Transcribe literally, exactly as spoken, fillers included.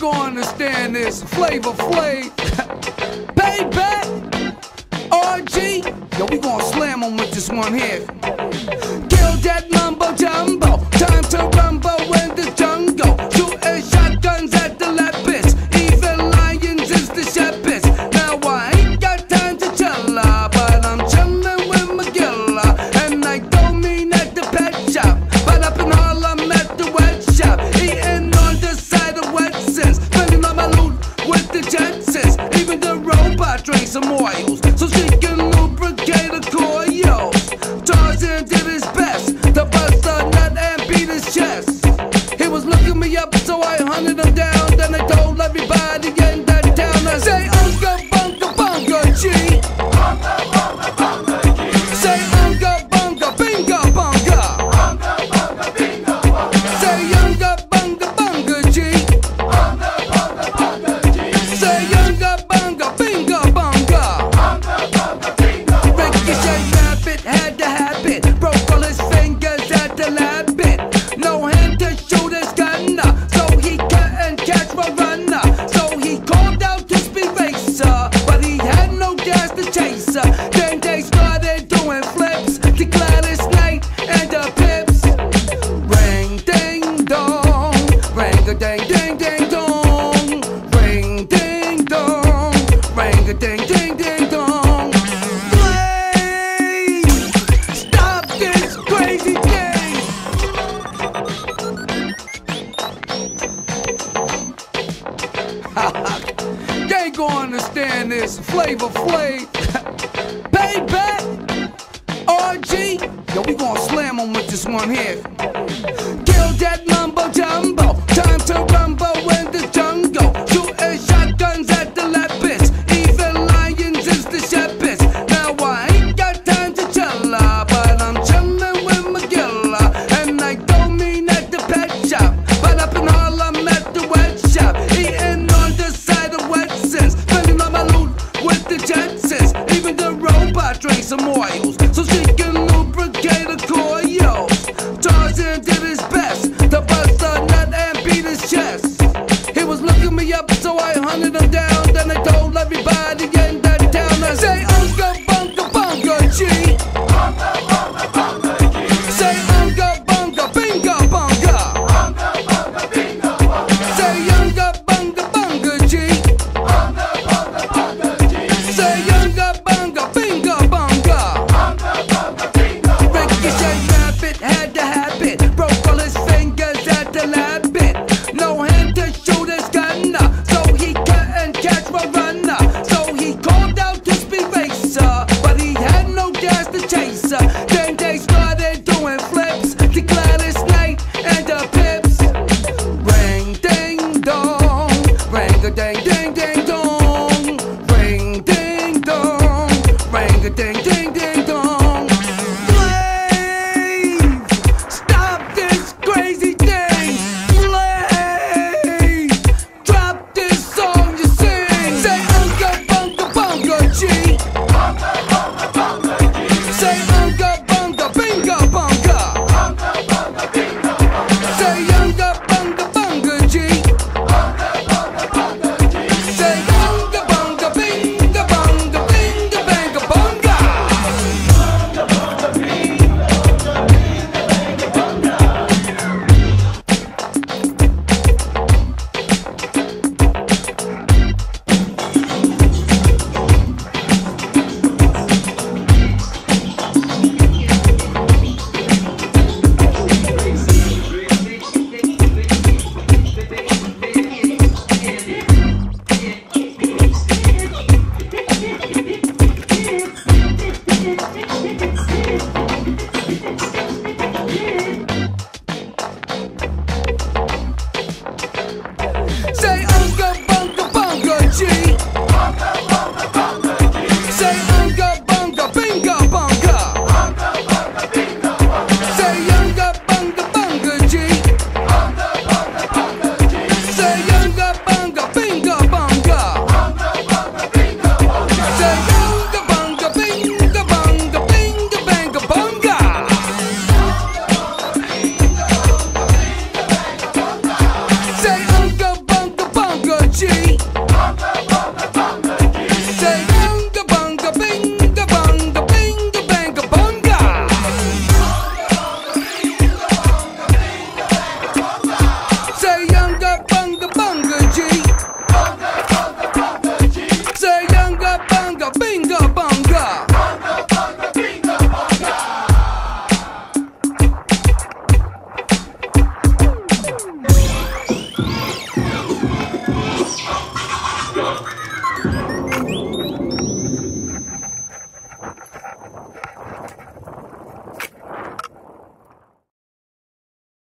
gonna understand this. Flavor Flav, Payback, R G. Yo, we gonna slam on with this one here. Kill that mumbo jumbo. Time to rumble in the jungle. Shooting shotguns at the leopards. Even lions is the shepherds. Now I ain't got time to chill, uh, but I'm chillin' with Magilla. And I don't mean at the pet shop, but up in Harlem at the wet shop. Eating on the side of Wetsons. Spending all my loot with the Jetsons. Even the robot drank some oils, so she can lubricate the coils. Tarzan did his best to bust a nut and beat his chest. He was looking me up, so I hunted him down. Then I told everybody in that town, I say, Unga Bunga Bunga G. Say Unga Bunga Binga Bunga. Say Unga Bunga Bunga G. Say Unga Bunga Binga Bunga. Ricochet Rabbit had the habit, broke all his fingers at the lab bit. No hand to shoot his gun, so he couldn't catch my runner. So he called out to speed racer, but he had no gas to chase her. Then they started doing flips to Gladys Knight and the Pips. Ring ding dong, ring a ding ding ding dong, ring ding dong, ring a ding ding ding dong. Flav, stop this crazy thing. You ain't gonna understand this. Flavor Flav, Payback, R G. Yo, we gonna slam on with this one here. Kill that mumbo jumbo. Time to rumble in the jungle. Shooting shotguns at the leopards. Even lions is the shepherds. Now I ain't got time to chill, uh, but I'm chillin' with Magilla. And I don't mean at the pet shop, but up in Harlem at the wet shop. Eating on the side of Wetsons. Spending all my loot with the Jetsons. Even the robot drank some oils, so she can lubricate the coils. Tarzan did his best to bust a nut and beat his chest. He was looking me up, so I hunted him down. Then I told everybody in that town, I say, Unga Bunga Bunga G. Say Unga Bunga Binga Bunga. Say Unga Bunga Bunga G. Say Unga Bunga Binga Bunga. Ricochet Rabbit had the habit, broke all his fingers at the lab bit. No hand to shoot his gun, so he couldn't catch my runner. So he called out to speed racer, but he had no gas to chase her. Then they started doing flips to Gladys Knight and the Pips. Ring ding dong, ring a ding ding ding dong, ring ding dong, ring a ding ding ding